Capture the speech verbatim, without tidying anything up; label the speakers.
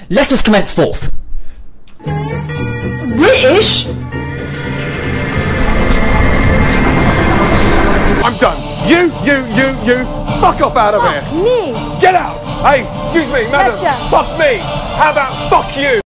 Speaker 1: Let us commence forth.
Speaker 2: Bri'ish?
Speaker 3: I'm done. You, you, you, you, fuck off out of
Speaker 4: Fuck
Speaker 3: here.
Speaker 4: me.
Speaker 3: Get out. Hey, excuse me, madam.
Speaker 4: Pressure.
Speaker 3: Fuck me. How about fuck you?